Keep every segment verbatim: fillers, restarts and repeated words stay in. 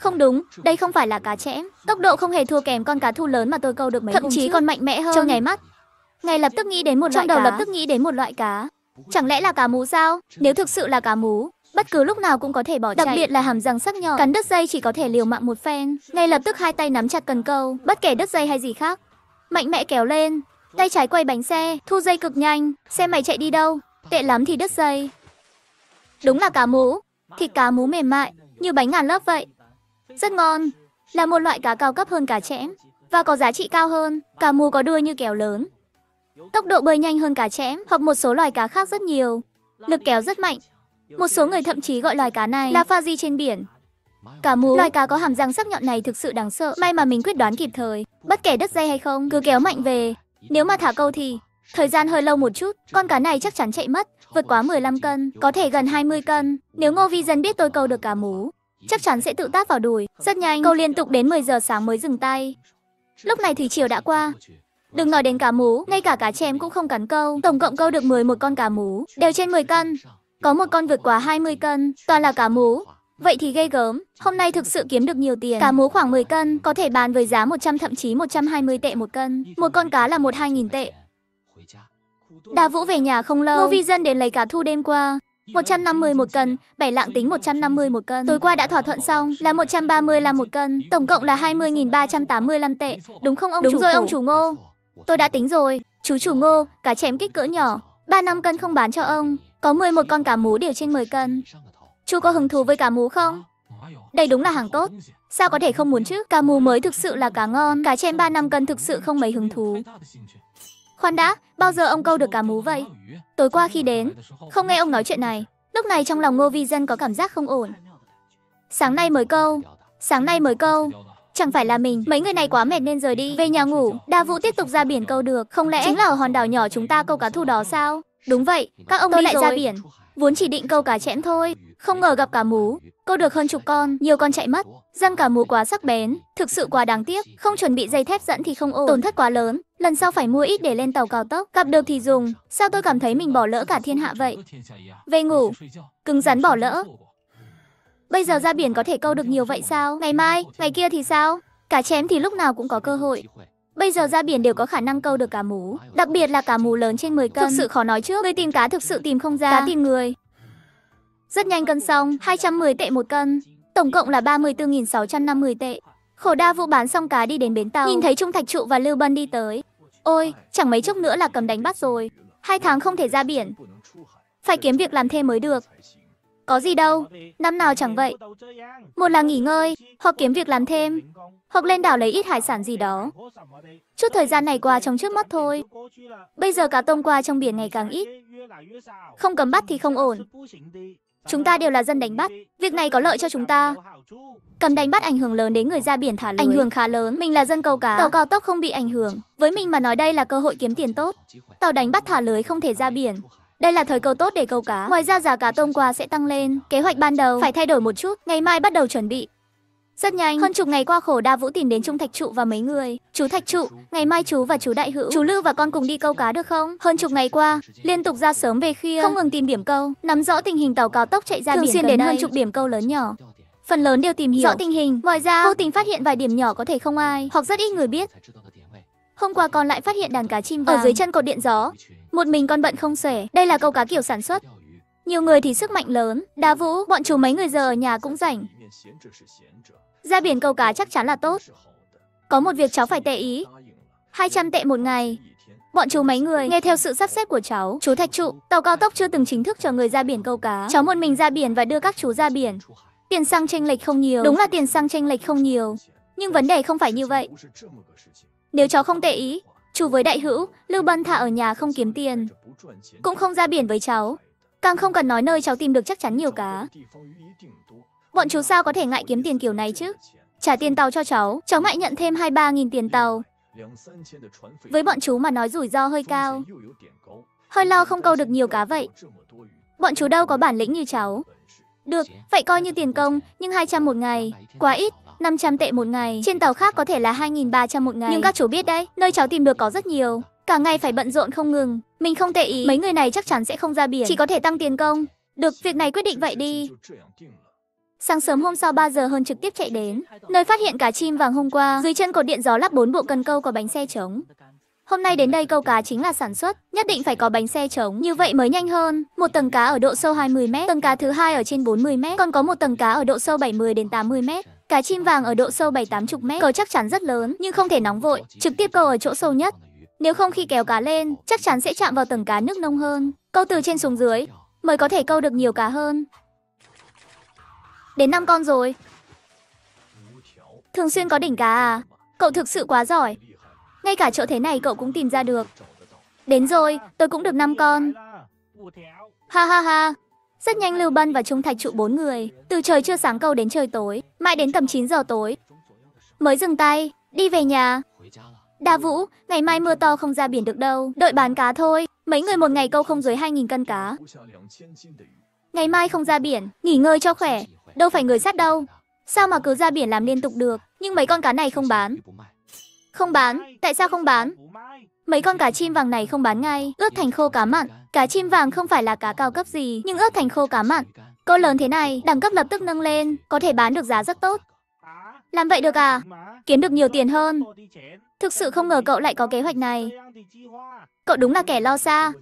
Không đúng, đây không phải là cá chẽm. Tốc độ không hề thua kèm con cá thu lớn mà tôi câu được mấy Thậm hôm chí trước. còn mạnh mẽ hơn. Trong nháy mắt, ngay lập tức nghĩ đến một Trong loại đầu cá. lập tức nghĩ đến một loại cá. Chẳng lẽ là cá mú sao? Nếu thực sự là cá mú, bất cứ lúc nào cũng có thể bỏ Đặc chạy. biệt là hàm răng sắc nhọn, cắn đứt dây chỉ có thể liều mạng một phen. Ngay lập tức hai tay nắm chặt cần câu, bất kể đứt dây hay gì khác, mạnh mẽ kéo lên. Tay trái quay bánh xe, thu dây cực nhanh. Xem mày chạy đi đâu? Tệ lắm thì đứt dây. Đúng là cá mú. Thịt cá mú mềm mại, như bánh ngàn lớp vậy. Rất ngon. Là một loại cá cao cấp hơn cá chẽm và có giá trị cao hơn. Cá mú có đuôi như kéo lớn, tốc độ bơi nhanh hơn cá chẽm hoặc một số loài cá khác rất nhiều. Lực kéo rất mạnh. Một số người thậm chí gọi loài cá này là pha di trên biển. Cá mú, loài cá có hàm răng sắc nhọn này thực sự đáng sợ. May mà mình quyết đoán kịp thời. Bất kể đứt dây hay không, cứ kéo mạnh về. Nếu mà thả câu thì thời gian hơi lâu một chút, con cá này chắc chắn chạy mất. Vượt quá mười lăm cân, có thể gần hai mươi cân. Nếu Ngô Vi Dân biết tôi câu được cá mú, chắc chắn sẽ tự tát vào đùi. Rất nhanh, câu liên tục đến mười giờ sáng mới dừng tay. Lúc này thủy triều đã qua. Đừng nói đến cá mú, ngay cả cá chém cũng không cắn câu. Tổng cộng câu được mười một con cá mú, đều trên mười cân. Có một con vượt quá hai mươi cân, toàn là cá mú. Vậy thì ghê gớm, hôm nay thực sự kiếm được nhiều tiền. Cá mú khoảng mười cân, có thể bán với giá một trăm thậm chí một trăm hai mươi tệ một cân. Một con cá là một hai nghìn tệ. Đa Vũ về nhà không lâu, Ngô Vi Dân đến lấy cá thu đêm qua. một trăm năm mươi một cân, bảy lạng tính một trăm năm mươi một cân. Tối qua đã thỏa thuận xong là một trăm ba mươi là một cân, tổng cộng là hai mươi nghìn ba trăm tám mươi lăm tệ. Đúng không ông Đúng chủ? rồi Khổ. ông chủ Ngô. Tôi đã tính rồi, chú chủ Ngô, cá chém kích cỡ nhỏ, ba năm cân không bán cho ông. Có mười một con cá mú đều trên mười cân. Chú có hứng thú với cá mú không? Đây đúng là hàng tốt. Sao có thể không muốn chứ? Cá mú mới thực sự là cá ngon, cá chém ba năm cân thực sự không mấy hứng thú. Khoan đã, bao giờ ông câu được cá mú vậy? Tối qua khi đến, không nghe ông nói chuyện này. Lúc này trong lòng Ngô Vi Dân có cảm giác không ổn. Sáng nay mới câu, sáng nay mới câu. Chẳng phải là mình, mấy người này quá mệt nên rời đi, về nhà ngủ. Đa Vũ tiếp tục ra biển câu được. Không lẽ chính là ở hòn đảo nhỏ chúng ta câu cá thu đó sao? Đúng vậy, các ông tôi đi lại rồi. Ra biển, vốn chỉ định câu cá chẽm thôi. Không ngờ gặp cá mú, câu được hơn chục con, nhiều con chạy mất. Răng cá mú quá sắc bén, thực sự quá đáng tiếc. Không chuẩn bị dây thép dẫn thì không ổn, tổn thất quá lớn. Lần sau phải mua ít để lên tàu cao tốc, gặp được thì dùng. Sao tôi cảm thấy mình bỏ lỡ cả thiên hạ vậy? Về ngủ, cứng rắn bỏ lỡ. Bây giờ ra biển có thể câu được nhiều vậy sao? Ngày mai, ngày kia thì sao? Cá chém thì lúc nào cũng có cơ hội. Bây giờ ra biển đều có khả năng câu được cá mú, đặc biệt là cá mú lớn trên mười cân. Thực sự khó nói trước, người tìm cá thực sự tìm không ra, cá tìm người. Rất nhanh cân xong, hai trăm mười tệ một cân, tổng cộng là ba mươi tư nghìn sáu trăm năm mươi tệ. Khổ Đa Vũ bán xong cá đi đến bến tàu, nhìn thấy Trung Thạch Trụ và Lưu Bân đi tới. Ôi, chẳng mấy chốc nữa là cầm đánh bắt rồi. Hai tháng không thể ra biển, phải kiếm việc làm thêm mới được. Có gì đâu, năm nào chẳng vậy. Một là nghỉ ngơi, hoặc kiếm việc làm thêm, hoặc lên đảo lấy ít hải sản gì đó. Chút thời gian này qua trong trước mắt thôi. Bây giờ cá tôm qua trong biển ngày càng ít. Không cấm bắt thì không ổn. Chúng ta đều là dân đánh bắt, việc này có lợi cho chúng ta. Cấm đánh bắt ảnh hưởng lớn đến người ra biển thả lưới. Ảnh hưởng khá lớn, mình là dân câu cá, tàu cao tốc không bị ảnh hưởng. Với mình mà nói đây là cơ hội kiếm tiền tốt. Tàu đánh bắt thả lưới không thể ra biển. Đây là thời cơ tốt để câu cá. Ngoài ra giá cá tôm qua sẽ tăng lên. Kế hoạch ban đầu phải thay đổi một chút, ngày mai bắt đầu chuẩn bị. Rất nhanh, hơn chục ngày qua Khổ Đa Vũ tìm đến Trung Thạch Trụ và mấy người. Chú Thạch Trụ, ngày mai chú và chú Đại Hữu, chú Lưu và con cùng đi câu cá được không? Hơn chục ngày qua, liên tục ra sớm về khuya, không ngừng tìm điểm câu, nắm rõ tình hình tàu cao tốc chạy ra Thường biển xuyên gần đến đây. hơn Chục điểm câu lớn nhỏ. Phần lớn đều tìm hiểu rõ tình hình. Ngoài ra, vô tình phát hiện vài điểm nhỏ có thể không ai hoặc rất ít người biết. Hôm qua con lại phát hiện đàn cá chim vàng ở dưới chân cột điện gió. Một mình con bận không xuể. Đây là câu cá kiểu sản xuất. Nhiều người thì sức mạnh lớn. Đa Vũ, bọn chú mấy người giờ ở nhà cũng rảnh. Ra biển câu cá chắc chắn là tốt. Có một việc cháu phải tệ ý. hai trăm tệ một ngày. Bọn chú mấy người nghe theo sự sắp xếp của cháu. Chú Thạch Trụ, tàu cao tốc chưa từng chính thức chờ người ra biển câu cá. Cháu một mình ra biển và đưa các chú ra biển. Tiền xăng chênh lệch không nhiều. Đúng là tiền xăng chênh lệch không nhiều. Nhưng vấn đề không phải như vậy. Nếu cháu không tệ ý, chú với Đại Hữu, Lưu Bân thả ở nhà không kiếm tiền, cũng không ra biển với cháu. Càng không cần nói nơi cháu tìm được chắc chắn nhiều cá. Bọn chú sao có thể ngại kiếm tiền kiểu này chứ? Trả tiền tàu cho cháu, cháu ngại nhận thêm hai ba nghìn tiền tàu. Với bọn chú mà nói rủi ro hơi cao. Hơi lo không câu được nhiều cá vậy. Bọn chú đâu có bản lĩnh như cháu. Được, vậy coi như tiền công, nhưng hai trăm một ngày, quá ít. năm trăm tệ một ngày, trên tàu khác có thể là hai nghìn ba trăm một ngày. Nhưng các chú biết đấy, nơi cháu tìm được có rất nhiều. Cả ngày phải bận rộn không ngừng. Mình không tệ ý, mấy người này chắc chắn sẽ không ra biển, chỉ có thể tăng tiền công. Được, việc này quyết định vậy đi. Sáng sớm hôm sau ba giờ hơn trực tiếp chạy đến nơi phát hiện cá chim vàng hôm qua. Dưới chân cột điện gió lắp bốn bộ cần câu có bánh xe trống. Hôm nay đến đây câu cá chính là sản xuất, nhất định phải có bánh xe trống, như vậy mới nhanh hơn. Một tầng cá ở độ sâu hai mươi mét, tầng cá thứ hai ở trên bốn mươi mét, còn có một tầng cá ở độ sâu bảy mươi đến tám mươi mét. Cá chim vàng ở độ sâu bảy tám mươi mét, câu chắc chắn rất lớn, nhưng không thể nóng vội, trực tiếp câu ở chỗ sâu nhất. Nếu không khi kéo cá lên, chắc chắn sẽ chạm vào tầng cá nước nông hơn. Câu từ trên xuống dưới, mới có thể câu được nhiều cá hơn. Đến năm con rồi. Thường xuyên có đỉnh cá à? Cậu thực sự quá giỏi. Ngay cả chỗ thế này cậu cũng tìm ra được. Đến rồi, tôi cũng được năm con. Ha ha ha. Rất nhanh Lưu Bân và Trung Thạch trụ bốn người, từ trời chưa sáng câu đến trời tối, mãi đến tầm chín giờ tối mới dừng tay, đi về nhà. Đa Vũ, ngày mai mưa to không ra biển được đâu, đợi bán cá thôi. Mấy người một ngày câu không dưới hai nghìn cân cá. Ngày mai không ra biển, nghỉ ngơi cho khỏe, đâu phải người sắt đâu. Sao mà cứ ra biển làm liên tục được, nhưng mấy con cá này không bán. Không bán, tại sao không bán? Mấy con cá chim vàng này không bán ngay, ướp thành khô cá mặn. Cá chim vàng không phải là cá cao cấp gì, nhưng ướp thành khô cá mặn. Câu lớn thế này, đẳng cấp lập tức nâng lên, có thể bán được giá rất tốt. Làm vậy được à? Kiếm được nhiều tiền hơn. Thực sự không ngờ cậu lại có kế hoạch này. Cậu đúng là kẻ lo xa.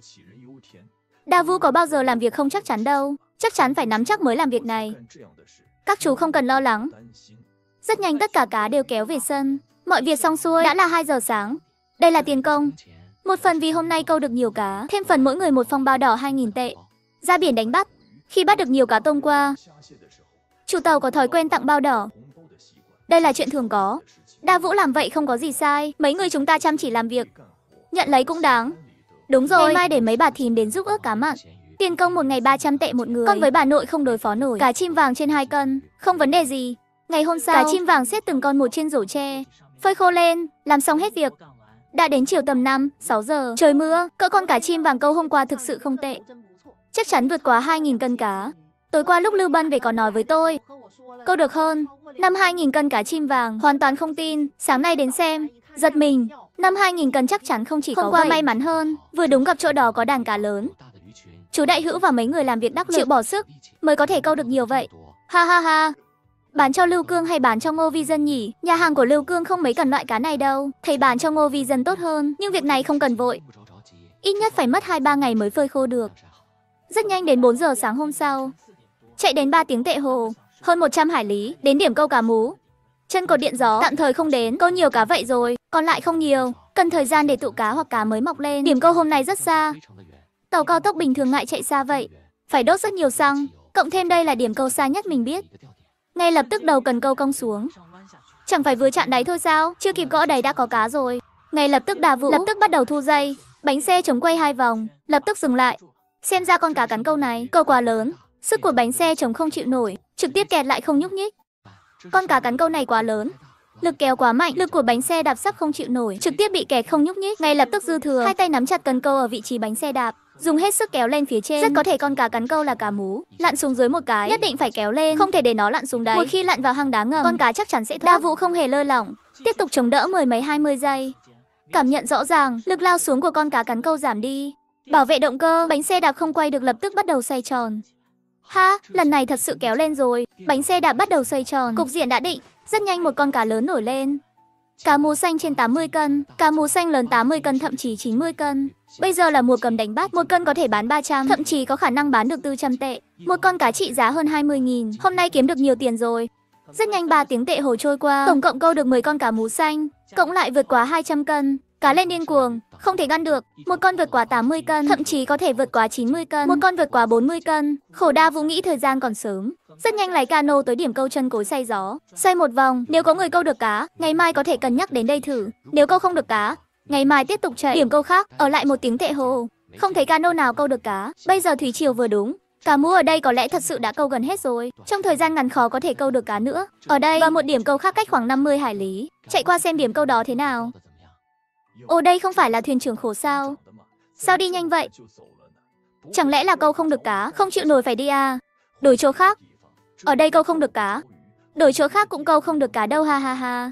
Đa Vũ có bao giờ làm việc không chắc chắn đâu, chắc chắn phải nắm chắc mới làm việc này. Các chú không cần lo lắng. Rất nhanh tất cả cá đều kéo về sân. Mọi việc xong xuôi, đã là hai giờ sáng. Đây là tiền công. Một phần vì hôm nay câu được nhiều cá, thêm phần mỗi người một phong bao đỏ hai nghìn tệ. Ra biển đánh bắt, khi bắt được nhiều cá tôm qua, chủ tàu có thói quen tặng bao đỏ. Đây là chuyện thường có. Đa Vũ làm vậy không có gì sai, mấy người chúng ta chăm chỉ làm việc, nhận lấy cũng đáng. Đúng rồi, ngày mai để mấy bà thím đến giúp ướp cá mặn. Tiền công một ngày ba trăm tệ một người. Còn với bà nội không đối phó nổi. Cá chim vàng trên hai cân, không vấn đề gì. Ngày hôm sau, cá chim vàng xếp từng con một trên rổ tre, phơi khô lên, làm xong hết việc. Đã đến chiều tầm năm, sáu giờ, trời mưa, cỡ con cá chim vàng câu hôm qua thực sự không tệ. Chắc chắn vượt quá hai nghìn cân cá. Tối qua lúc Lưu Bân về có nói với tôi, câu được hơn năm hai nghìn cân cá chim vàng, hoàn toàn không tin. Sáng nay đến xem, giật mình, năm hai nghìn cân chắc chắn không chỉ có hôm qua vậy. May mắn hơn, vừa đúng gặp chỗ đó có đàn cá lớn. Chú Đại Hữu và mấy người làm việc đắc lực, chịu bỏ sức, mới có thể câu được nhiều vậy. Ha ha ha. Bán cho Lưu Cương hay bán cho Ngô Vi Dân nhỉ? Nhà hàng của Lưu Cương không mấy cần loại cá này đâu. Thấy bán cho Ngô Vi Dân tốt hơn, nhưng việc này không cần vội. Ít nhất phải mất hai ba ngày mới phơi khô được. Rất nhanh đến bốn giờ sáng hôm sau, chạy đến ba tiếng tệ hồ, hơn một trăm hải lý, đến điểm câu cá mú. Chân cột điện gió tạm thời không đến, câu nhiều cá vậy rồi, còn lại không nhiều, cần thời gian để tụ cá hoặc cá mới mọc lên. Điểm câu hôm nay rất xa. Tàu cao tốc bình thường ngại chạy xa vậy, phải đốt rất nhiều xăng, cộng thêm đây là điểm câu xa nhất mình biết. Ngay lập tức đầu cần câu cong xuống. Chẳng phải vừa chạm đáy thôi sao, chưa kịp gõ đáy đã có cá rồi. Ngay lập tức Đà Vũ lập tức bắt đầu thu dây, bánh xe chống quay hai vòng, lập tức dừng lại. Xem ra con cá cắn câu này, câu quá lớn, sức của bánh xe chống không chịu nổi, trực tiếp kẹt lại không nhúc nhích. Con cá cắn câu này quá lớn, lực kéo quá mạnh, lực của bánh xe đạp sắp không chịu nổi, trực tiếp bị kẹt không nhúc nhích. Ngay lập tức dư thừa, hai tay nắm chặt cần câu ở vị trí bánh xe đạp, dùng hết sức kéo lên phía trên. Rất có thể con cá cắn câu là cá mú, lặn xuống dưới một cái, nhất định phải kéo lên, không thể để nó lặn xuống đáy. Một khi lặn vào hang đá ngầm, con cá chắc chắn sẽ thoát. Đa Vũ không hề lơ lỏng, tiếp tục chống đỡ mười mấy hai mươi giây. Cảm nhận rõ ràng, lực lao xuống của con cá cắn câu giảm đi. Bảo vệ động cơ, bánh xe đạp không quay được lập tức bắt đầu xoay tròn. Ha, lần này thật sự kéo lên rồi, bánh xe đạp bắt đầu xoay tròn, cục diện đã định. Rất nhanh một con cá lớn nổi lên. Cá mú xanh trên tám mươi cân, cá mú xanh lớn tám mươi cân thậm chí chín mươi cân. Bây giờ là mùa cầm đánh bắt, một cân có thể bán ba trăm, thậm chí có khả năng bán được tư trăm tệ. Một con cá trị giá hơn hai mươi nghìn, hôm nay kiếm được nhiều tiền rồi. Rất nhanh ba tiếng tệ hồ trôi qua, tổng cộng câu được mười con cá mú xanh, cộng lại vượt quá hai trăm cân. Cá lên điên cuồng, không thể ngăn được. Một con vượt quá tám mươi cân, thậm chí có thể vượt quá chín mươi cân. Một con vượt quá bốn mươi cân. Khổ Đa Vũ nghĩ thời gian còn sớm, rất nhanh lái cano tới điểm câu chân cối xoay gió. Xoay một vòng, nếu có người câu được cá, ngày mai có thể cân nhắc đến đây thử. Nếu câu không được cá, ngày mai tiếp tục chạy điểm câu khác. Ở lại một tiếng tệ hồ, không thấy cano nào câu được cá. Bây giờ thủy triều vừa đúng, cá mú ở đây có lẽ thật sự đã câu gần hết rồi. Trong thời gian ngắn khó có thể câu được cá nữa. Ở đây và một điểm câu khác cách khoảng năm mươi hải lý, chạy qua xem điểm câu đó thế nào. Ồ, đây không phải là thuyền trưởng khổ sao? Sao đi nhanh vậy? Chẳng lẽ là câu không được cá, không chịu nổi phải đi à? Đổi chỗ khác. Ở đây câu không được cá, đổi chỗ khác cũng câu không được cá đâu, ha ha ha.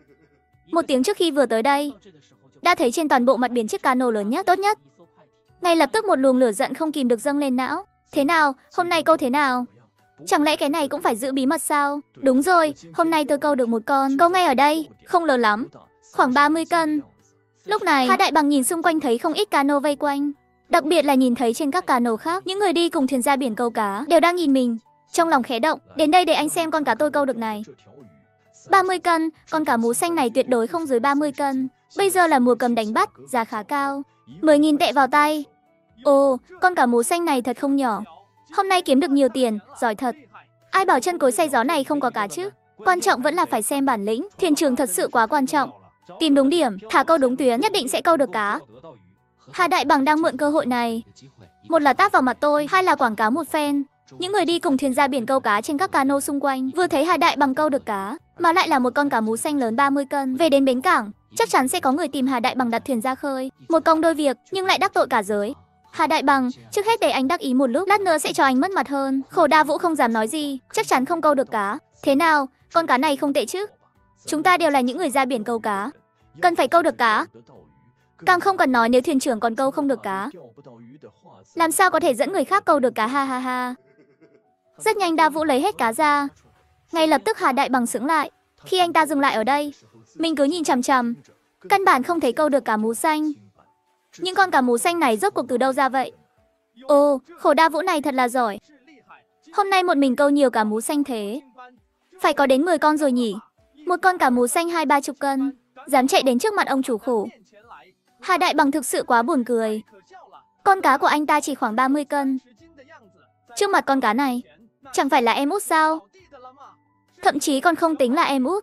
Một tiếng trước khi vừa tới đây, đã thấy trên toàn bộ mặt biển chiếc cano lớn nhất, tốt nhất. Ngay lập tức một luồng lửa giận không kìm được dâng lên não. Thế nào, hôm nay câu thế nào? Chẳng lẽ cái này cũng phải giữ bí mật sao? Đúng rồi, hôm nay tôi câu được một con, câu ngay ở đây, không lớn lắm, khoảng ba mươi cân. Lúc này, Hà Đại Bằng nhìn xung quanh thấy không ít cano vây quanh. Đặc biệt là nhìn thấy trên các cano khác, những người đi cùng thuyền ra biển câu cá đều đang nhìn mình. Trong lòng khẽ động, đến đây để anh xem con cá tôi câu được này. ba mươi cân, con cá mú xanh này tuyệt đối không dưới ba mươi cân. Bây giờ là mùa cầm đánh bắt, giá khá cao. mười nghìn tệ vào tay. Ồ, con cá mú xanh này thật không nhỏ. Hôm nay kiếm được nhiều tiền, giỏi thật. Ai bảo chân cối xay gió này không có cá chứ? Quan trọng vẫn là phải xem bản lĩnh, thuyền trưởng thật sự quá quan trọng. Tìm đúng điểm, thả câu đúng tuyến, nhất định sẽ câu được cá. Hà Đại Bằng đang mượn cơ hội này. Một là tát vào mặt tôi, hai là quảng cáo một phen. Những người đi cùng thuyền ra biển câu cá trên các cano xung quanh vừa thấy Hà Đại Bằng câu được cá, mà lại là một con cá mú xanh lớn ba mươi cân, về đến bến cảng, chắc chắn sẽ có người tìm Hà Đại Bằng đặt thuyền ra khơi. Một công đôi việc, nhưng lại đắc tội cả giới. Hà Đại Bằng, trước hết để anh đắc ý một lúc, lát nữa sẽ cho anh mất mặt hơn. Khổ Đa Vũ không dám nói gì, chắc chắn không câu được cá. Thế nào, con cá này không tệ chứ? Chúng ta đều là những người ra biển câu cá, cần phải câu được cá. Càng không cần nói nếu thuyền trưởng còn câu không được cá. Làm sao có thể dẫn người khác câu được cá, ha ha ha. Rất nhanh Đa Vũ lấy hết cá ra. Ngay lập tức Hà Đại Bằng sững lại. Khi anh ta dừng lại ở đây, mình cứ nhìn chằm chằm, căn bản không thấy câu được cá mú xanh. Những con cá mú xanh này rốt cuộc từ đâu ra vậy? Ồ, khổ Đa Vũ này thật là giỏi. Hôm nay một mình câu nhiều cá mú xanh thế. Phải có đến mười con rồi nhỉ? Một con cá mú xanh hai ba chục cân, dám chạy đến trước mặt ông chủ khổ. Hà Đại Bằng thực sự quá buồn cười. Con cá của anh ta chỉ khoảng ba mươi cân. Trước mặt con cá này, chẳng phải là em út sao? Thậm chí còn không tính là em út.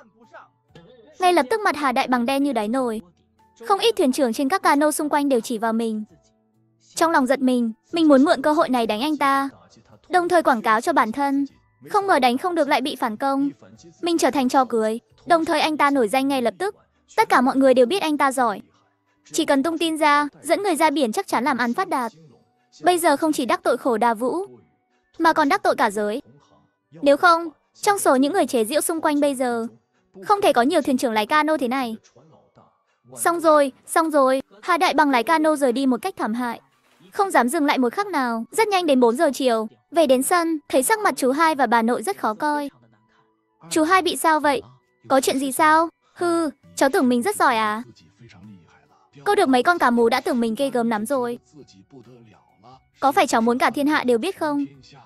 Ngay lập tức mặt Hà Đại Bằng đen như đáy nồi. Không ít thuyền trưởng trên các cano xung quanh đều chỉ vào mình. Trong lòng giật mình, mình muốn mượn cơ hội này đánh anh ta, đồng thời quảng cáo cho bản thân. Không ngờ đánh không được lại bị phản công. Mình trở thành trò cười, đồng thời anh ta nổi danh ngay lập tức. Tất cả mọi người đều biết anh ta giỏi. Chỉ cần tung tin ra, dẫn người ra biển chắc chắn làm ăn phát đạt. Bây giờ không chỉ đắc tội khổ Đa Vũ, mà còn đắc tội cả giới. Nếu không, trong số những người chế giễu xung quanh bây giờ, không thể có nhiều thuyền trưởng lái cano thế này. Xong rồi, xong rồi, Hà Đại Bằng lái cano rời đi một cách thảm hại, không dám dừng lại một khắc nào. Rất nhanh đến bốn giờ chiều, về đến sân, thấy sắc mặt chú hai và bà nội rất khó coi. Chú hai bị sao vậy? Có chuyện gì sao? Hừ, cháu tưởng mình rất giỏi à? Câu được mấy con cá mú đã tưởng mình ghê gớm lắm rồi. Có phải cháu muốn cả thiên hạ đều biết không?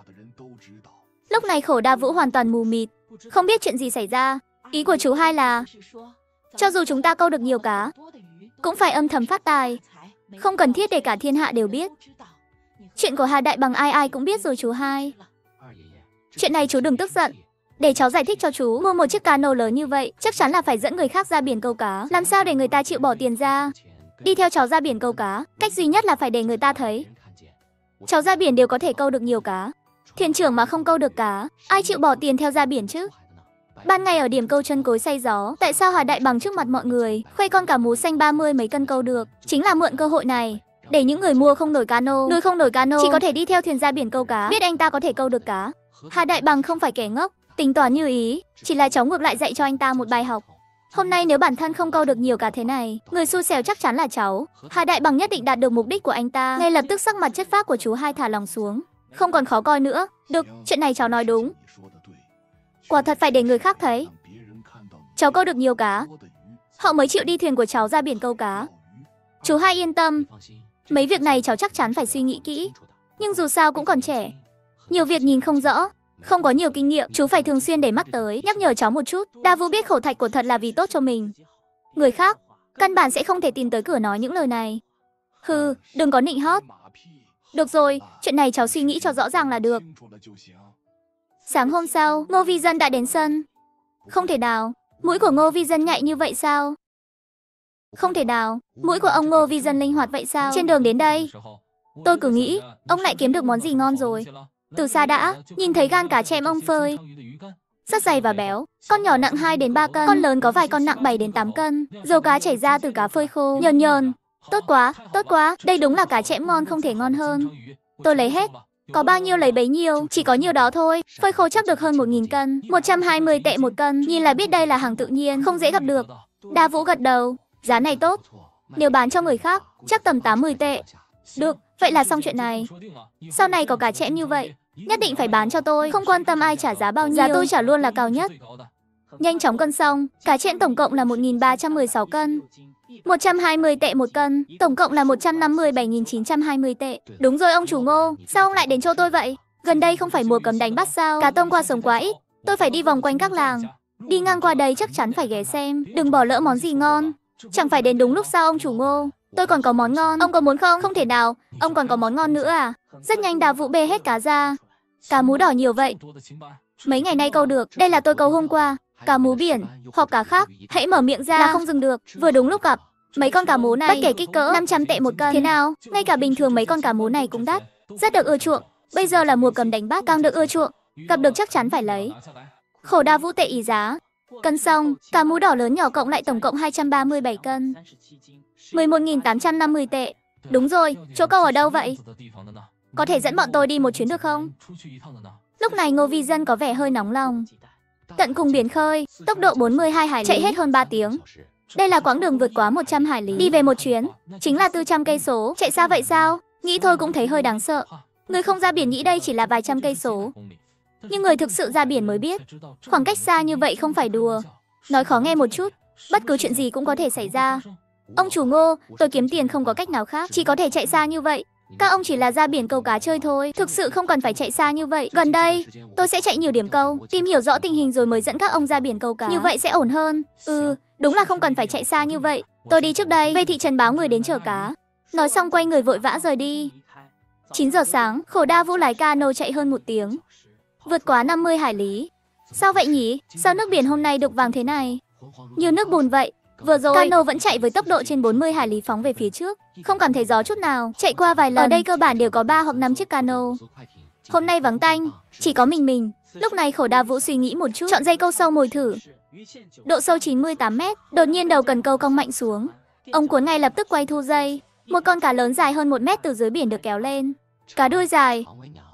Lúc này khổ Đa Vũ hoàn toàn mù mịt, không biết chuyện gì xảy ra. Ý của chú hai là, cho dù chúng ta câu được nhiều cá, cũng phải âm thầm phát tài, không cần thiết để cả thiên hạ đều biết. Chuyện của Hà Đại Bằng ai ai cũng biết rồi chú hai. Chuyện này chú đừng tức giận, để cháu giải thích cho chú. Mua một chiếc cano lớn như vậy, chắc chắn là phải dẫn người khác ra biển câu cá. Làm sao để người ta chịu bỏ tiền ra đi theo cháu ra biển câu cá? Cách duy nhất là phải để người ta thấy cháu ra biển đều có thể câu được nhiều cá. Thuyền trưởng mà không câu được cá, ai chịu bỏ tiền theo ra biển chứ? Ban ngày ở điểm câu chân cối xay gió, tại sao Hà Đại Bằng trước mặt mọi người khoe con cá mú xanh ba mươi mấy cân câu được? Chính là mượn cơ hội này để những người mua không nổi cano, nuôi không nổi cano, chỉ có thể đi theo thuyền ra biển câu cá, biết anh ta có thể câu được cá. Hà Đại Bằng không phải kẻ ngốc, tính toán như ý, chỉ là cháu ngược lại dạy cho anh ta một bài học. Hôm nay nếu bản thân không câu được nhiều cá thế này, người xui xẻo chắc chắn là cháu. Hà Đại Bằng nhất định đạt được mục đích của anh ta. Ngay lập tức sắc mặt chất phác của chú hai thả lòng xuống, không còn khó coi nữa. Được, chuyện này cháu nói đúng. Quả thật phải để người khác thấy cháu câu được nhiều cá, họ mới chịu đi thuyền của cháu ra biển câu cá. Chú hai yên tâm, mấy việc này cháu chắc chắn phải suy nghĩ kỹ. Nhưng dù sao cũng còn trẻ, nhiều việc nhìn không rõ, không có nhiều kinh nghiệm, chú phải thường xuyên để mắt tới, nhắc nhở cháu một chút. Đa Vũ biết khổ thạch của thật là vì tốt cho mình. Người khác căn bản sẽ không thể tìm tới cửa nói những lời này. Hừ, đừng có nịnh hót. Được rồi, chuyện này cháu suy nghĩ cho rõ ràng là được. Sáng hôm sau, Ngô Vi Dân đã đến sân. Không thể nào, mũi của Ngô Vi Dân nhạy như vậy sao? Không thể nào, mũi của ông Ngô Vi Dân linh hoạt vậy sao? Trên đường đến đây, tôi cứ nghĩ ông lại kiếm được món gì ngon rồi. Từ xa đã, nhìn thấy gan cá chém ông phơi, rất dày và béo. Con nhỏ nặng hai đến ba cân, con lớn có vài con nặng bảy đến tám cân. Dầu cá chảy ra từ cá phơi khô, nhờn nhờn. Tốt quá, tốt quá, đây đúng là cá chẽm ngon không thể ngon hơn. Tôi lấy hết, có bao nhiêu lấy bấy nhiêu, chỉ có nhiêu đó thôi. Phơi khô chắc được hơn một nghìn cân, một trăm hai mươi tệ một cân. Nhìn là biết đây là hàng tự nhiên, không dễ gặp được. Đa Vũ gật đầu, giá này tốt. Nếu bán cho người khác, chắc tầm tám mươi tệ. Được, vậy là xong chuyện này. Sau này có cá chẽm như vậy, Nhất định phải bán cho tôi, không quan tâm ai trả giá bao nhiêu, giá tôi trả luôn là cao nhất. Nhanh chóng cân xong, cá chẽn tổng cộng là một nghìn ba trăm mười sáu cân. một trăm hai mươi tệ một cân, tổng cộng là một trăm năm mươi bảy nghìn chín trăm hai mươi tệ. Đúng rồi ông chủ Ngô, sao ông lại đến cho tôi vậy? Gần đây không phải mùa cấm đánh bắt sao? Cá tông qua sông quá ít, tôi phải đi vòng quanh các làng. Đi ngang qua đây chắc chắn phải ghé xem, đừng bỏ lỡ món gì ngon. Chẳng phải đến đúng lúc sao ông chủ Ngô? Tôi còn có món ngon, ông có muốn không? Không thể nào, ông còn có món ngon nữa à? Rất nhanh Đào Vũ bê hết cá ra. Cá mú đỏ nhiều vậy. Mấy ngày nay câu được, đây là tôi câu hôm qua. Cá mú biển, hoặc cá khác, hãy mở miệng ra là không dừng được. Vừa đúng lúc gặp. Mấy con cá mú này, bất kể kích cỡ, năm trăm tệ một cân. Thế nào? Ngay cả bình thường mấy con cá mú này cũng đắt. Rất được ưa chuộng. Bây giờ là mùa cấm đánh bắt, càng được ưa chuộng. Gặp được chắc chắn phải lấy. Khổ Đào Vũ tệ ý giá. Cân xong, cá mú đỏ lớn nhỏ cộng lại tổng cộng hai trăm ba mươi bảy cân. mười một nghìn tám trăm năm mươi tệ. Đúng rồi, chỗ câu ở đâu vậy? Có thể dẫn bọn tôi đi một chuyến được không? Lúc này Ngô Vi Dân có vẻ hơi nóng lòng. Tận cùng biển khơi, tốc độ bốn mươi hai hải lý, chạy hết hơn ba tiếng. Đây là quãng đường vượt quá một trăm hải lý. Đi về một chuyến, chính là tư trăm cây số. Chạy xa vậy sao? Nghĩ thôi cũng thấy hơi đáng sợ. Người không ra biển nghĩ đây chỉ là vài trăm cây số. Nhưng người thực sự ra biển mới biết, khoảng cách xa như vậy không phải đùa. Nói khó nghe một chút, bất cứ chuyện gì cũng có thể xảy ra. Ông chủ Ngô, tôi kiếm tiền không có cách nào khác, chỉ có thể chạy xa như vậy. Các ông chỉ là ra biển câu cá chơi thôi, thực sự không cần phải chạy xa như vậy. Gần đây, tôi sẽ chạy nhiều điểm câu, tìm hiểu rõ tình hình rồi mới dẫn các ông ra biển câu cá. Như vậy sẽ ổn hơn. Ừ, đúng là không cần phải chạy xa như vậy. Tôi đi trước đây, về thị trấn báo người đến chở cá. Nói xong quay người vội vã rời đi. chín giờ sáng, Khổ Đa Vũ lái cano chạy hơn một tiếng. Vượt quá năm mươi hải lý. Sao vậy nhỉ? Sao nước biển hôm nay đục vàng thế này? Như nước bùn vậy. Vừa rồi, cano vẫn chạy với tốc độ trên bốn mươi hải lý phóng về phía trước. Không cảm thấy gió chút nào. Chạy qua vài lần. Ở đây cơ bản đều có ba hoặc năm chiếc cano. Hôm nay vắng tanh, chỉ có mình mình. Lúc này Khổ Đa Vũ suy nghĩ một chút, chọn dây câu sâu mồi thử. Độ sâu chín mươi tám mét, đột nhiên đầu cần câu cong mạnh xuống. Ông cuốn ngay lập tức quay thu dây. Một con cá lớn dài hơn một mét từ dưới biển được kéo lên. Cá đuôi dài.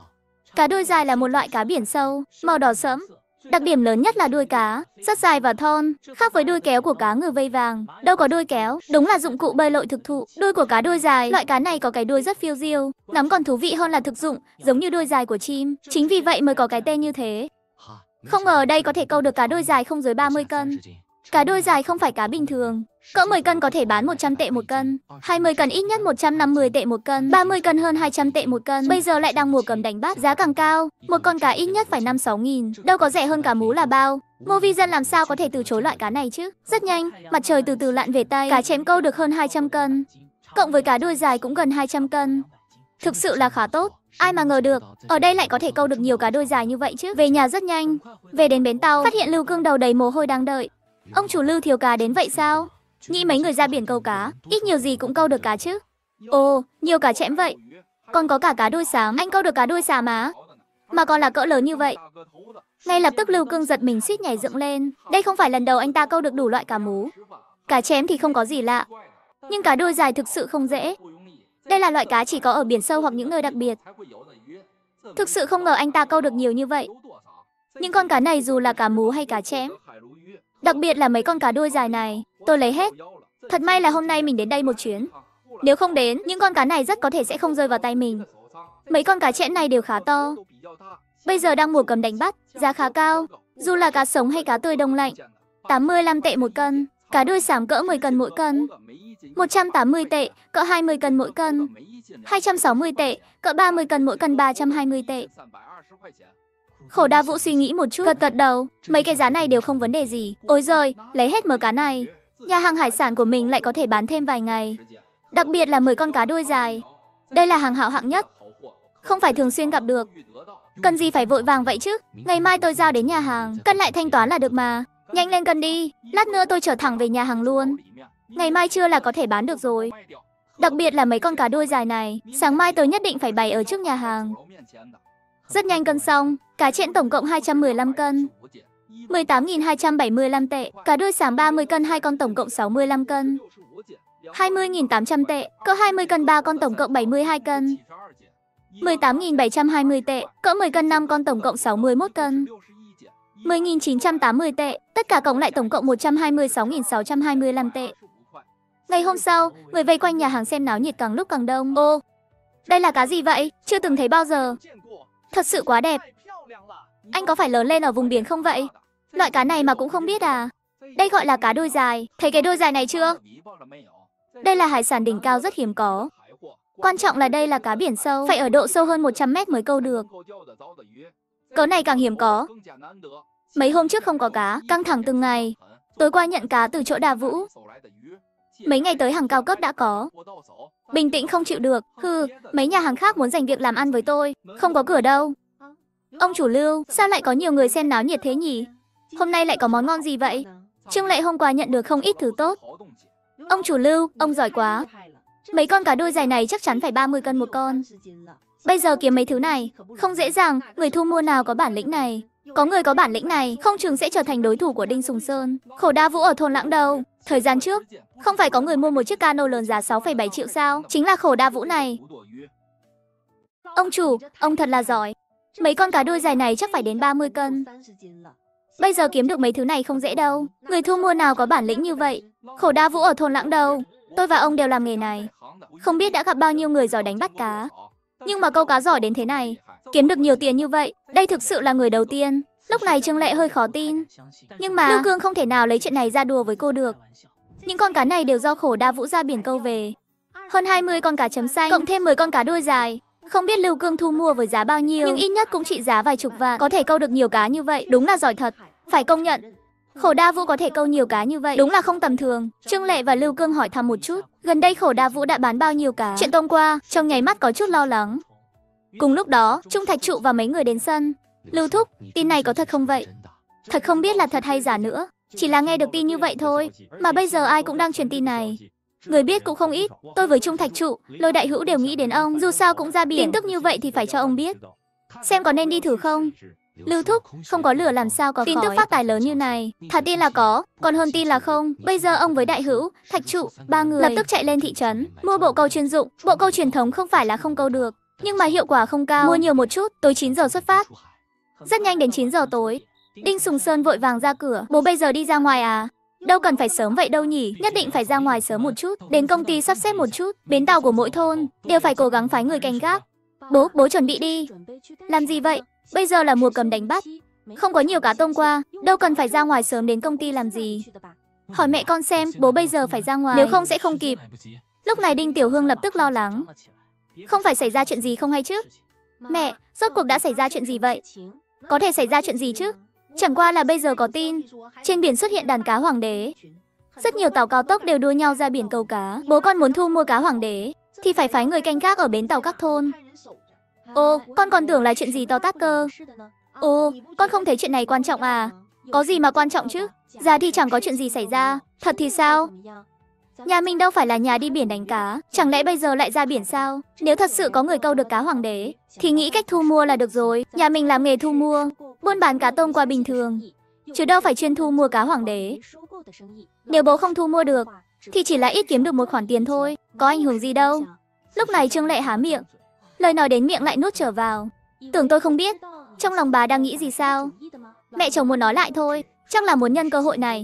Cá đuôi dài là một loại cá biển sâu, màu đỏ sẫm. Đặc điểm lớn nhất là đuôi cá, rất dài và thon, khác với đuôi kéo của cá ngừ vây vàng. Đâu có đuôi kéo, đúng là dụng cụ bơi lội thực thụ. Đuôi của cá đuôi dài, loại cá này có cái đuôi rất phiêu diêu, nắm còn thú vị hơn là thực dụng, giống như đuôi dài của chim. Chính vì vậy mới có cái tên như thế. Không ngờ ở đây có thể câu được cá đuôi dài không dưới ba mươi cân. Cá đuôi dài không phải cá bình thường. Cỡ mười cân có thể bán một trăm tệ một cân, hai mươi cân ít nhất một trăm năm mươi tệ một cân, ba mươi cân hơn hai trăm tệ một cân. Bây giờ lại đang mùa cấm đánh bắt, giá càng cao, một con cá ít nhất phải năm sáu nghìn, đâu có rẻ hơn cá mú là bao. Ngô Vi Dân làm sao có thể từ chối loại cá này chứ? Rất nhanh, mặt trời từ từ lặn về Tây, cá chém câu được hơn hai trăm cân, cộng với cá đuôi dài cũng gần hai trăm cân. Thực sự là khá tốt. Ai mà ngờ được, ở đây lại có thể câu được nhiều cá đuôi dài như vậy chứ. Về nhà rất nhanh, về đến bến tàu, phát hiện Lưu Cương đầu đầy mồ hôi đang đợi. Ông chủ Lưu thiếu cá đến vậy sao? Nghĩ mấy người ra biển câu cá, ít nhiều gì cũng câu được cá chứ. Ồ, nhiều cá chẽm vậy. Còn có cả cá đuôi xám, anh câu được cá đuôi xám á? Mà còn là cỡ lớn như vậy. Ngay lập tức Lưu Cương giật mình suýt nhảy dựng lên. Đây không phải lần đầu anh ta câu được đủ loại cá mú. Cá chém thì không có gì lạ, nhưng cá đuôi dài thực sự không dễ. Đây là loại cá chỉ có ở biển sâu hoặc những nơi đặc biệt. Thực sự không ngờ anh ta câu được nhiều như vậy. Những con cá này dù là cá mú hay cá chém, đặc biệt là mấy con cá đuôi dài này, tôi lấy hết. Thật may là hôm nay mình đến đây một chuyến. Nếu không đến, những con cá này rất có thể sẽ không rơi vào tay mình. Mấy con cá chẽn này đều khá to. Bây giờ đang mùa cấm đánh bắt, giá khá cao. Dù là cá sống hay cá tươi đông lạnh, tám mươi lăm tệ một cân. Cá đuôi xám cỡ mười cân mỗi cân, một trăm tám mươi tệ, cỡ hai mươi cân mỗi cân, hai trăm sáu mươi tệ, cỡ ba mươi cân mỗi cân, ba trăm hai mươi tệ. Khổ Đa Vũ suy nghĩ một chút, gật gật đầu. Mấy cái giá này đều không vấn đề gì. Ôi giời, lấy hết mớ cá này, nhà hàng hải sản của mình lại có thể bán thêm vài ngày. Đặc biệt là mười con cá đuôi dài. Đây là hàng hảo hạng nhất, không phải thường xuyên gặp được. Cần gì phải vội vàng vậy chứ? Ngày mai tôi giao đến nhà hàng, cân lại thanh toán là được mà. Nhanh lên cân đi, lát nữa tôi chở thẳng về nhà hàng luôn. Ngày mai trưa là có thể bán được rồi. Đặc biệt là mấy con cá đuôi dài này, sáng mai tôi nhất định phải bày ở trước nhà hàng. Rất nhanh cân xong, cá chẽn tổng cộng hai trăm mười lăm cân, mười tám nghìn hai trăm bảy mươi lăm tệ. Cá đuôi xám ba mươi cân, hai con tổng cộng sáu mươi lăm cân, hai mươi nghìn tám trăm tệ. Cỡ hai mươi cân ba con tổng cộng bảy mươi hai cân, mười tám nghìn bảy trăm hai mươi tệ. Cỡ mười cân năm con tổng cộng sáu mươi mốt cân, mười nghìn chín trăm tám mươi tệ. Tất cả cộng lại tổng cộng một trăm hai mươi sáu nghìn sáu trăm hai mươi lăm tệ. Ngày hôm sau, người vây quanh nhà hàng xem náo nhiệt càng lúc càng đông. Ô, đây là cá gì vậy? Chưa từng thấy bao giờ. Thật sự quá đẹp. Anh có phải lớn lên ở vùng biển không vậy? Loại cá này mà cũng không biết à? Đây gọi là cá đuôi dài. Thấy cái đuôi dài này chưa? Đây là hải sản đỉnh cao rất hiếm có. Quan trọng là đây là cá biển sâu, phải ở độ sâu hơn một trăm mét mới câu được. Cỡ này càng hiếm có. Mấy hôm trước không có cá, căng thẳng từng ngày. Tối qua nhận cá từ chỗ Đà Vũ. Mấy ngày tới hàng cao cấp đã có. Bình tĩnh không chịu được. Hừ, mấy nhà hàng khác muốn giành việc làm ăn với tôi. Không có cửa đâu. Ông chủ Lưu, sao lại có nhiều người xem náo nhiệt thế nhỉ? Hôm nay lại có món ngon gì vậy? Trương Lệ hôm qua nhận được không ít thứ tốt. Ông chủ Lưu, ông giỏi quá. Mấy con cá đuôi dài này chắc chắn phải ba mươi cân một con. Bây giờ kiếm mấy thứ này không dễ dàng, người thu mua nào có bản lĩnh này. Có người có bản lĩnh này, không chừng sẽ trở thành đối thủ của Đinh Sùng Sơn. Khổ Đa Vũ ở thôn Lãng đâu. Thời gian trước, không phải có người mua một chiếc cano lớn giá sáu phẩy bảy triệu sao? Chính là Khổ Đa Vũ này. Ông chủ, ông thật là giỏi. Mấy con cá đuôi dài này chắc phải đến ba mươi cân. Bây giờ kiếm được mấy thứ này không dễ đâu. Người thu mua nào có bản lĩnh như vậy? Khổ Đa Vũ ở thôn Lãng đâu. Tôi và ông đều làm nghề này. Không biết đã gặp bao nhiêu người giỏi đánh bắt cá. Nhưng mà câu cá giỏi đến thế này, kiếm được nhiều tiền như vậy, đây thực sự là người đầu tiên. Lúc này Trương Lệ hơi khó tin. Nhưng mà Lưu Cương không thể nào lấy chuyện này ra đùa với cô được. Những con cá này đều do Khổ Đa Vũ ra biển câu về. Hơn hai mươi con cá chấm xanh, cộng thêm mười con cá đuôi dài. Không biết Lưu Cương thu mua với giá bao nhiêu, nhưng ít nhất cũng trị giá vài chục vạn. Có thể câu được nhiều cá như vậy, đúng là giỏi thật. Phải công nhận, Khổ Đa Vũ có thể câu nhiều cá như vậy, đúng là không tầm thường. Trương Lệ và Lưu Cương hỏi thăm một chút, gần đây Khổ Đa Vũ đã bán bao nhiêu cá. Chuyện hôm qua, trong nháy mắt có chút lo lắng. Cùng lúc đó, Trung Thạch Trụ và mấy người đến sân. Lưu thúc, tin này có thật không vậy? Thật không biết là thật hay giả nữa. Chỉ là nghe được tin như vậy thôi. Mà bây giờ ai cũng đang truyền tin này. Người biết cũng không ít. Tôi với Trung Thạch Trụ, Lôi Đại Hữu đều nghĩ đến ông. Dù sao cũng ra biển. Tin tức như vậy thì phải cho ông biết. Xem có nên đi thử không? Lưu thúc, không có lửa làm sao có tin tức phát tài lớn như này. Thà tin là có, còn hơn tin là không. Bây giờ ông với Đại Hữu, Thạch Trụ, ba người lập tức chạy lên thị trấn, mua bộ câu chuyên dụng. Bộ câu truyền thống không phải là không câu được, nhưng mà hiệu quả không cao. Mua nhiều một chút, tối chín giờ xuất phát. Rất nhanh đến chín giờ tối, Đinh Sùng Sơn vội vàng ra cửa. Bố bây giờ đi ra ngoài à? Đâu cần phải sớm vậy đâu nhỉ, nhất định phải ra ngoài sớm một chút. Đến công ty sắp xếp một chút, bến tàu của mỗi thôn đều phải cố gắng phái người canh gác. Bố, bố chuẩn bị đi. Làm gì vậy? Bây giờ là mùa cầm đánh bắt, không có nhiều cá tôm qua, đâu cần phải ra ngoài sớm đến công ty làm gì. Hỏi mẹ con xem, bố bây giờ phải ra ngoài, nếu không sẽ không kịp. Lúc này Đinh Tiểu Hương lập tức lo lắng. Không phải xảy ra chuyện gì không hay chứ? Mẹ, rốt cuộc đã xảy ra chuyện gì vậy? Có thể xảy ra chuyện gì chứ? Chẳng qua là bây giờ có tin, trên biển xuất hiện đàn cá hoàng đế. Rất nhiều tàu cao tốc đều đua nhau ra biển câu cá. Bố con muốn thu mua cá hoàng đế, thì phải phái người canh gác ở bến tàu các thôn. Ồ, con còn tưởng là chuyện gì to tát cơ. Ồ, con không thấy chuyện này quan trọng à? Có gì mà quan trọng chứ? Già thì chẳng có chuyện gì xảy ra. Thật thì sao? Nhà mình đâu phải là nhà đi biển đánh cá. Chẳng lẽ bây giờ lại ra biển sao? Nếu thật sự có người câu được cá hoàng đế, thì nghĩ cách thu mua là được rồi. Nhà mình làm nghề thu mua, buôn bán cá tôm qua bình thường, chứ đâu phải chuyên thu mua cá hoàng đế. Nếu bố không thu mua được, thì chỉ là ít kiếm được một khoản tiền thôi. Có ảnh hưởng gì đâu. Lúc này Trương Lệ há miệng, lời nói đến miệng lại nuốt trở vào. Tưởng tôi không biết, trong lòng bà đang nghĩ gì sao? Mẹ chồng muốn nói lại thôi, chắc là muốn nhân cơ hội này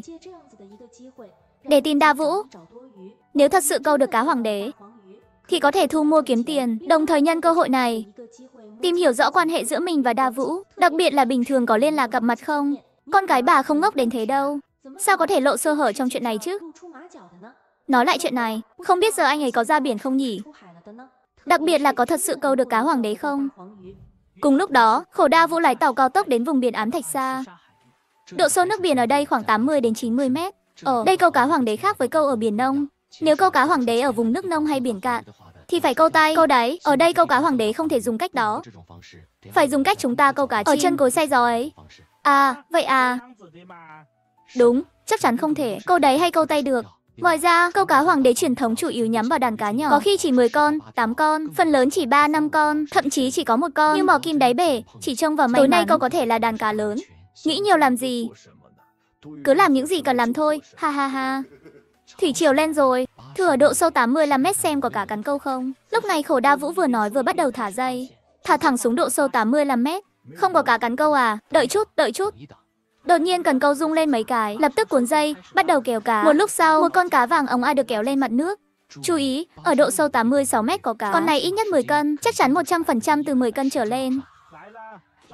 để tìm Đa Vũ. Nếu thật sự câu được cá hoàng đế, thì có thể thu mua kiếm tiền, đồng thời nhân cơ hội này tìm hiểu rõ quan hệ giữa mình và Đa Vũ. Đặc biệt là bình thường có liên lạc gặp mặt không? Con cái bà không ngốc đến thế đâu. Sao có thể lộ sơ hở trong chuyện này chứ? Nói lại chuyện này, không biết giờ anh ấy có ra biển không nhỉ? Đặc biệt là có thật sự câu được cá hoàng đế không? Cùng lúc đó, Khổ Đa Vũ lái tàu cao tốc đến vùng biển Ám Thạch Sa. Độ sâu nước biển ở đây khoảng tám mươi đến chín mươi mét. Ở đây câu cá hoàng đế khác với câu ở biển nông. Nếu câu cá hoàng đế ở vùng nước nông hay biển cạn, thì phải câu tay, câu đáy. Ở đây câu cá hoàng đế không thể dùng cách đó. Phải dùng cách chúng ta câu cá chim ở chân cối xay gió ấy. À, vậy à? Đúng, chắc chắn không thể câu đáy hay câu tay được. Ngoài ra, câu cá hoàng đế truyền thống chủ yếu nhắm vào đàn cá nhỏ, có khi chỉ mười con, tám con, phần lớn chỉ ba năm con, thậm chí chỉ có một con. Như mò kim đáy bể, chỉ trông vào may mắn. Tối nay câu có thể là đàn cá lớn. Nghĩ nhiều làm gì? Cứ làm những gì cần làm thôi, ha ha ha. Thủy triều lên rồi, thử ở độ sâu tám mươi lăm mét xem có cá cắn câu không. Lúc này Khổ Đa Vũ vừa nói vừa bắt đầu thả dây, thả thẳng xuống độ sâu tám mươi lăm mét. Không có cá cắn câu à? Đợi chút, đợi chút. Đột nhiên cần câu rung lên mấy cái, lập tức cuốn dây, bắt đầu kéo cá. Một lúc sau, một con cá vàng óng ai được kéo lên mặt nước. Chú ý, ở độ sâu tám mươi sáu mét có cá. Con này ít nhất mười cân, chắc chắn một trăm phần trăm từ mười cân trở lên.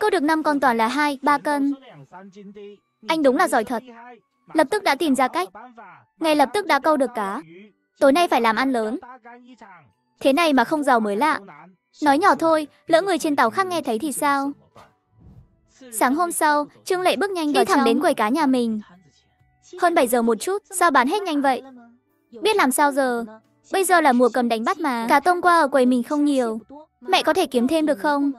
Câu được năm con toàn là hai, ba cân. Anh đúng là giỏi thật. Lập tức đã tìm ra cách. Ngay lập tức đã câu được cá. Tối nay phải làm ăn lớn. Thế này mà không giàu mới lạ. Nói nhỏ thôi, lỡ người trên tàu khác nghe thấy thì sao? Sáng hôm sau, Trương Lệ bước nhanh đi thẳng đến quầy cá nhà mình. Hơn bảy giờ một chút, sao bán hết nhanh vậy? Biết làm sao giờ? Bây giờ là mùa cầm đánh bắt mà. Cá tôm qua ở quầy mình không nhiều. Mẹ có thể kiếm thêm được không?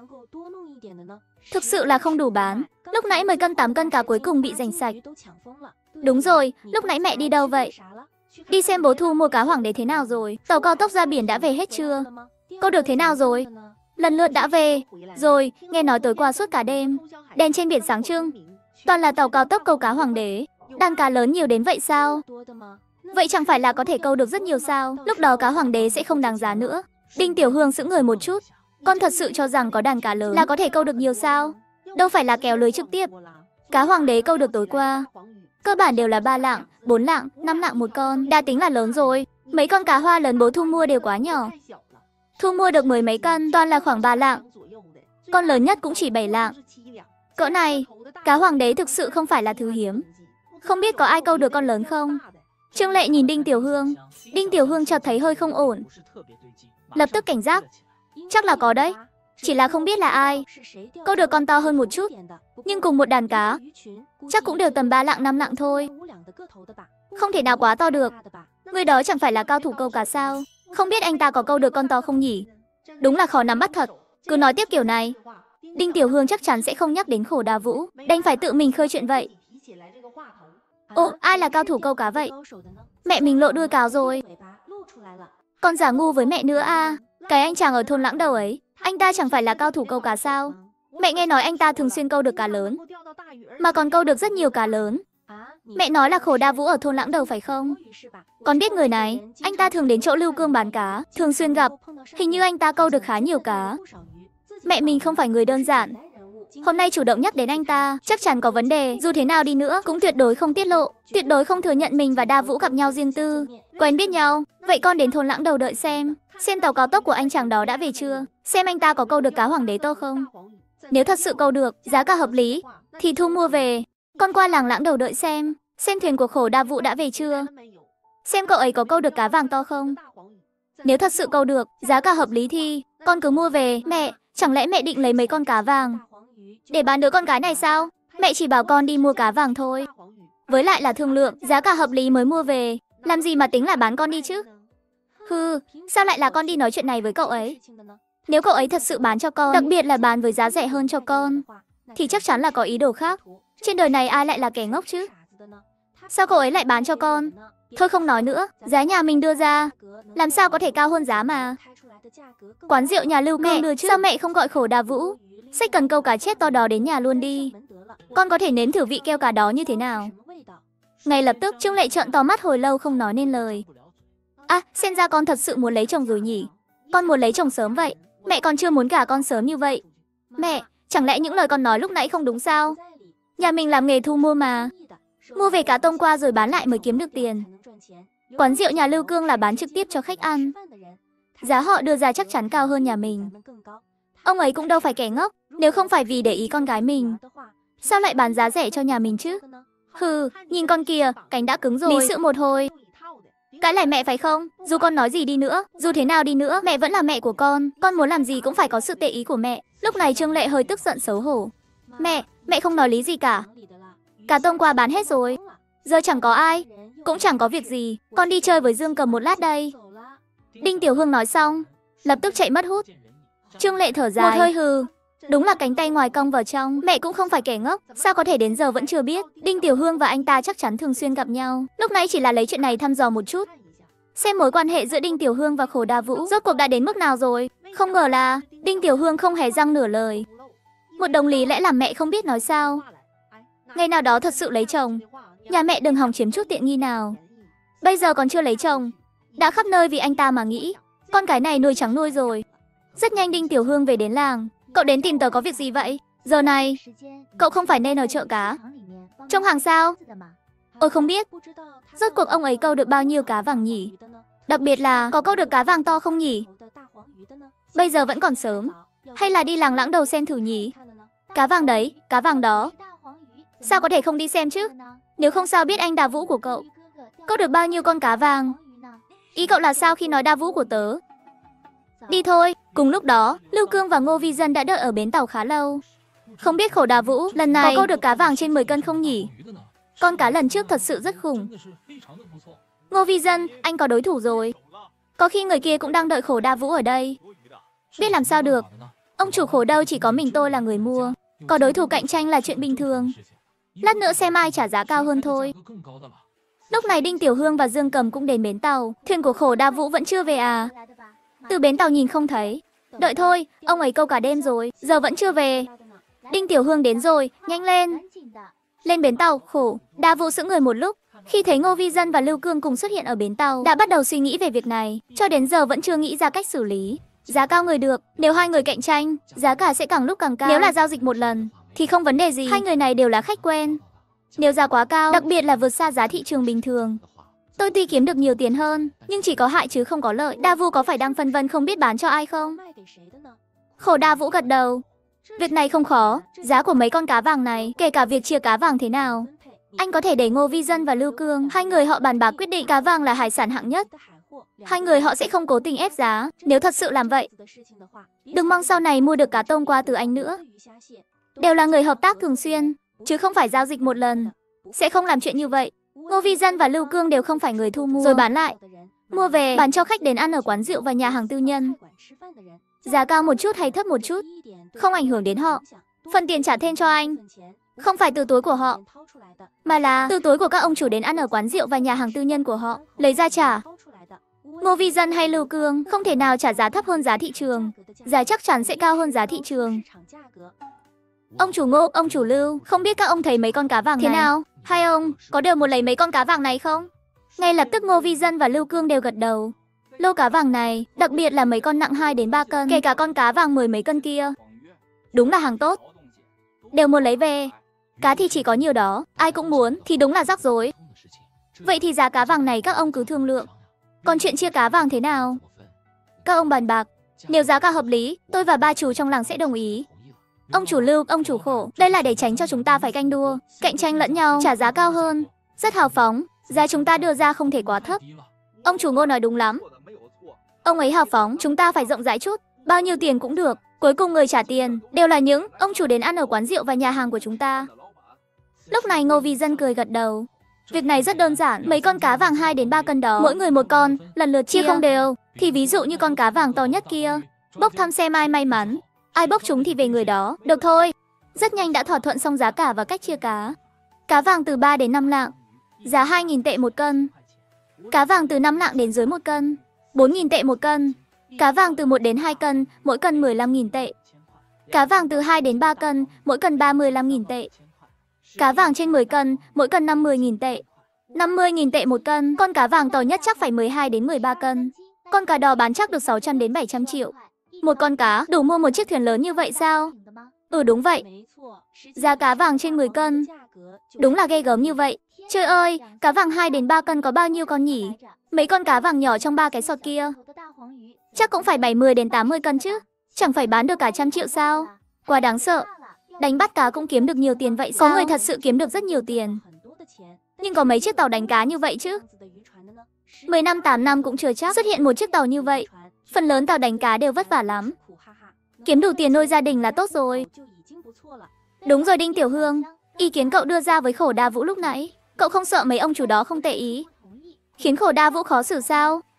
Thực sự là không đủ bán. Lúc nãy mười cân tám cân cá cuối cùng bị giành sạch. Đúng rồi, lúc nãy mẹ đi đâu vậy? Đi xem bố Thu mua cá hoàng đế thế nào rồi. Tàu cao tốc ra biển đã về hết chưa? Câu được thế nào rồi? Lần lượt đã về. Rồi, nghe nói tối qua suốt cả đêm. Đèn trên biển sáng trưng. Toàn là tàu cao tốc câu cá hoàng đế. Đàn cá lớn nhiều đến vậy sao? Vậy chẳng phải là có thể câu được rất nhiều sao? Lúc đó cá hoàng đế sẽ không đáng giá nữa. Đinh Tiểu Hương sững người một chút. Con thật sự cho rằng có đàn cá lớn là có thể câu được nhiều sao? Đâu phải là kéo lưới trực tiếp. Cá hoàng đế câu được tối qua cơ bản đều là ba lạng, bốn lạng, năm lạng một con, đã tính là lớn rồi. Mấy con cá hoa lớn bố Thu mua đều quá nhỏ. Thu mua được mười mấy cân, toàn là khoảng ba lạng. Con lớn nhất cũng chỉ bảy lạng. Cỡ này, cá hoàng đế thực sự không phải là thứ hiếm. Không biết có ai câu được con lớn không? Trương Lệ nhìn Đinh Tiểu Hương. Đinh Tiểu Hương chợt thấy hơi không ổn. Lập tức cảnh giác. Chắc là có đấy. Chỉ là không biết là ai. Câu được con to hơn một chút. Nhưng cùng một đàn cá, chắc cũng đều tầm ba lạng năm lạng thôi. Không thể nào quá to được. Người đó chẳng phải là cao thủ câu cá sao? Không biết anh ta có câu được con to không nhỉ? Đúng là khó nắm bắt thật. Cứ nói tiếp kiểu này, Đinh Tiểu Hương chắc chắn sẽ không nhắc đến Khổ Đà Vũ. Đành phải tự mình khơi chuyện vậy. Ồ, ai là cao thủ câu cá vậy? Mẹ mình lộ đuôi cáo rồi. Con giả ngu với mẹ nữa à? Cái anh chàng ở thôn Lãng Đầu ấy, anh ta chẳng phải là cao thủ câu cá sao? Mẹ nghe nói anh ta thường xuyên câu được cá lớn, mà còn câu được rất nhiều cá lớn. Mẹ nói là Khổ Đa Vũ ở thôn Lãng Đầu phải không? Con biết người này, anh ta thường đến chỗ Lưu Cương bán cá, thường xuyên gặp. Hình như anh ta câu được khá nhiều cá. Mẹ mình không phải người đơn giản. Hôm nay chủ động nhắc đến anh ta, chắc chắn có vấn đề. Dù thế nào đi nữa, cũng tuyệt đối không tiết lộ. Tuyệt đối không thừa nhận mình và Đa Vũ gặp nhau riêng tư. Quen biết nhau. Vậy con đến thôn Lãng Đầu đợi xem. Xem tàu cao tốc của anh chàng đó đã về chưa. Xem anh ta có câu được cá hoàng đế to không. Nếu thật sự câu được, giá cả hợp lý, thì thu mua về. Con qua làng Lãng Đầu đợi xem. Xem thuyền của Khổ Đa Vũ đã về chưa. Xem cậu ấy có câu được cá vàng to không. Nếu thật sự câu được, giá cả hợp lý thì con cứ mua về. Mẹ, chẳng lẽ mẹ định lấy mấy con cá vàng để bán đứa con gái này sao? Mẹ chỉ bảo con đi mua cá vàng thôi. Với lại là thương lượng, giá cả hợp lý mới mua về. Làm gì mà tính là bán con đi chứ? Hừ, sao lại là con đi nói chuyện này với cậu ấy? Nếu cậu ấy thật sự bán cho con, đặc biệt là bán với giá rẻ hơn cho con, thì chắc chắn là có ý đồ khác. Trên đời này ai lại là kẻ ngốc chứ? Sao cậu ấy lại bán cho con? Thôi không nói nữa, giá nhà mình đưa ra, làm sao có thể cao hơn giá mà. Quán rượu nhà Lưu Cương đưa chứ. Sao mẹ không gọi Khổ Đà Vũ xách cần câu cá chết to đó đến nhà luôn đi. Con có thể nếm thử vị keo cá đó như thế nào. Ngay lập tức Trương Lệ trợn to mắt hồi lâu không nói nên lời. À, xem ra con thật sự muốn lấy chồng rồi nhỉ. Con muốn lấy chồng sớm vậy. Mẹ còn chưa muốn gả con sớm như vậy. Mẹ, chẳng lẽ những lời con nói lúc nãy không đúng sao? Nhà mình làm nghề thu mua mà. Mua về cá tôm qua rồi bán lại mới kiếm được tiền. Quán rượu nhà Lưu Cương là bán trực tiếp cho khách ăn. Giá họ đưa ra chắc chắn cao hơn nhà mình. Ông ấy cũng đâu phải kẻ ngốc. Nếu không phải vì để ý con gái mình, sao lại bán giá rẻ cho nhà mình chứ? Hừ, nhìn con kìa, cánh đã cứng rồi. Lý sự một hồi. Cãi lại mẹ phải không? Dù con nói gì đi nữa, dù thế nào đi nữa, mẹ vẫn là mẹ của con. Con muốn làm gì cũng phải có sự tệ ý của mẹ. Lúc này Trương Lệ hơi tức giận xấu hổ. Mẹ, mẹ không nói lý gì cả. Cá tôm qua bán hết rồi. Giờ chẳng có ai, cũng chẳng có việc gì. Con đi chơi với Dương Cầm một lát đây. Đinh Tiểu Hương nói xong, lập tức chạy mất hút. Trương Lệ thở dài. Một hơi hừ. Đúng là cánh tay ngoài cong vào trong. Mẹ cũng không phải kẻ ngốc. Sao có thể đến giờ vẫn chưa biết. Đinh Tiểu Hương và anh ta chắc chắn thường xuyên gặp nhau. Lúc nãy chỉ là lấy chuyện này thăm dò một chút. Xem mối quan hệ giữa Đinh Tiểu Hương và Khổ Đa Vũ rốt cuộc đã đến mức nào rồi. Không ngờ là Đinh Tiểu Hương không hề răng nửa lời. Một đồng lý lẽ làm mẹ không biết nói sao. Ngày nào đó thật sự lấy chồng, nhà mẹ đừng hòng chiếm chút tiện nghi nào. Bây giờ còn chưa lấy chồng, đã khắp nơi vì anh ta mà nghĩ. Con cái này nuôi trắng nuôi rồi. Rất nhanh Đinh Tiểu Hương về đến làng. Cậu đến tìm tớ có việc gì vậy? Giờ này, cậu không phải nên ở chợ cá trông hàng sao? Ôi không biết, rốt cuộc ông ấy câu được bao nhiêu cá vàng nhỉ? Đặc biệt là có câu được cá vàng to không nhỉ? Bây giờ vẫn còn sớm, hay là đi làng Lãng Đầu xem thử nhỉ? Cá vàng đấy, cá vàng đó. Sao có thể không đi xem chứ? Nếu không sao biết anh đào vũ của cậu. Cậu được bao nhiêu con cá vàng? Ý cậu là sao khi nói đào vũ của tớ? Đi thôi. Cùng lúc đó, Lưu Cương và Ngô Vi Dân đã đợi ở bến tàu khá lâu. Không biết Khổ Đào Vũ lần này có câu được cá vàng trên mười cân không nhỉ? Con cá lần trước thật sự rất khủng. Ngô Vi Dân, anh có đối thủ rồi. Có khi người kia cũng đang đợi Khổ Đào Vũ ở đây. Biết làm sao được. Ông chủ khổ đâu chỉ có mình tôi là người mua. Có đối thủ cạnh tranh là chuyện bình thường. Lát nữa xem ai trả giá cao hơn thôi. Lúc này Đinh Tiểu Hương và Dương Cầm cũng đến bến tàu. Thuyền của Khổ Đào Vũ vẫn chưa về à? Từ bến tàu nhìn không thấy. Đợi thôi, ông ấy câu cả đêm rồi, giờ vẫn chưa về. Đinh Tiểu Hương đến rồi, nhanh lên. Lên bến tàu, Khổ Đào Vũ sững người một lúc. Khi thấy Ngô Vi Dân và Lưu Cương cùng xuất hiện ở bến tàu, đã bắt đầu suy nghĩ về việc này. Cho đến giờ vẫn chưa nghĩ ra cách xử lý. Giá cao người được, nếu hai người cạnh tranh, giá cả sẽ càng lúc càng cao. Nếu là giao dịch một lần, thì không vấn đề gì. Hai người này đều là khách quen. Nếu giá quá cao, đặc biệt là vượt xa giá thị trường bình thường, tôi tuy kiếm được nhiều tiền hơn, nhưng chỉ có hại chứ không có lợi. Đào Vũ có phải đang phân vân không biết bán cho ai không? Khổ Đào Vũ gật đầu. Việc này không khó, giá của mấy con cá vàng này, kể cả việc chia cá vàng thế nào, anh có thể để Ngô Vi Dân và Lưu Cương, hai người họ bàn bạc quyết định. Cá vàng là hải sản hạng nhất. Hai người họ sẽ không cố tình ép giá, nếu thật sự làm vậy. Đừng mong sau này mua được cá tôm qua từ anh nữa. Đều là người hợp tác thường xuyên, chứ không phải giao dịch một lần. Sẽ không làm chuyện như vậy. Ngô Vi Dân và Lưu Cương đều không phải người thu mua rồi bán lại. Mua về, bán cho khách đến ăn ở quán rượu và nhà hàng tư nhân. Giá cao một chút hay thấp một chút, không ảnh hưởng đến họ. Phần tiền trả thêm cho anh, không phải từ túi của họ, mà là từ túi của các ông chủ đến ăn ở quán rượu và nhà hàng tư nhân của họ, lấy ra trả. Ngô Vi Dân hay Lưu Cương không thể nào trả giá thấp hơn giá thị trường. Giá chắc chắn sẽ cao hơn giá thị trường. Ông chủ Ngô, ông chủ Lưu, không biết các ông thấy mấy con cá vàng thế này nào? Hai ông có đều muốn lấy mấy con cá vàng này không? Ngay lập tức Ngô Vi Dân và Lưu Cương đều gật đầu. Lô cá vàng này, đặc biệt là mấy con nặng hai đến ba cân, kể cả con cá vàng mười mấy cân kia, đúng là hàng tốt. Đều muốn lấy về. Cá thì chỉ có nhiều đó, ai cũng muốn thì đúng là rắc rối. Vậy thì giá cá vàng này các ông cứ thương lượng. Còn chuyện chia cá vàng thế nào? Các ông bàn bạc. Nếu giá cả hợp lý, tôi và ba chủ trong làng sẽ đồng ý. Ông chủ Lưu, ông chủ Khổ, đây là để tránh cho chúng ta phải canh đua, cạnh tranh lẫn nhau, trả giá cao hơn. Rất hào phóng, giá chúng ta đưa ra không thể quá thấp. Ông chủ Ngô nói đúng lắm. Ông ấy hào phóng, chúng ta phải rộng rãi chút, bao nhiêu tiền cũng được. Cuối cùng người trả tiền đều là những ông chủ đến ăn ở quán rượu và nhà hàng của chúng ta. Lúc này Ngô Vi Dân cười gật đầu. Việc này rất đơn giản, mấy con cá vàng hai đến ba cân đó, mỗi người một con, lần lượt chia không đều. Thì ví dụ như con cá vàng to nhất kia, bốc thăm xem ai may mắn, ai bốc chúng thì về người đó. Được thôi. Rất nhanh đã thỏa thuận xong giá cả và cách chia cá. Cá vàng từ ba đến năm lạng, giá hai nghìn tệ một cân. Cá vàng từ năm lạng đến dưới một cân, bốn nghìn tệ một cân. Cá vàng từ một đến hai cân, mỗi cân mười lăm nghìn tệ. Cá vàng từ hai đến ba cân, mỗi cân ba mươi lăm nghìn tệ. Cá vàng trên mười cân, mỗi cân năm mươi nghìn tệ. năm mươi nghìn tệ một cân. Con cá vàng to nhất chắc phải mười hai đến mười ba cân. Con cá đỏ bán chắc được sáu trăm đến bảy trăm triệu. Một con cá đủ mua một chiếc thuyền lớn như vậy sao? Ừ đúng vậy. Giá cá vàng trên mười cân. Đúng là ghê gớm như vậy. Trời ơi, cá vàng hai đến ba cân có bao nhiêu con nhỉ? Mấy con cá vàng nhỏ trong ba cái sọt kia chắc cũng phải bảy mươi đến tám mươi cân chứ. Chẳng phải bán được cả trăm triệu sao? Quá đáng sợ. Đánh bắt cá cũng kiếm được nhiều tiền vậy sao? Có người thật sự kiếm được rất nhiều tiền. Nhưng có mấy chiếc tàu đánh cá như vậy chứ? mười năm tám năm cũng chưa chắc xuất hiện một chiếc tàu như vậy. Phần lớn tàu đánh cá đều vất vả lắm. Kiếm đủ tiền nuôi gia đình là tốt rồi. Đúng rồi Đinh Tiểu Hương, ý kiến cậu đưa ra với Khổ Đào Vũ lúc nãy, cậu không sợ mấy ông chủ đó không tệ ý, khiến Khổ Đào Vũ khó xử sao?